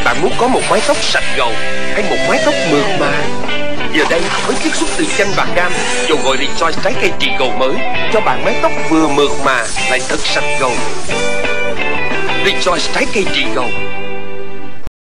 Bạn muốn có một mái tóc sạch gầu hay một mái tóc mượt mà? Giờ đây với chiết xuất từ chanh và cam, dầu gội Rejoice trái cây trị gầu mới cho bạn mái tóc vừa mượt mà lại thật sạch gầu. Rejoice trái cây trị gầu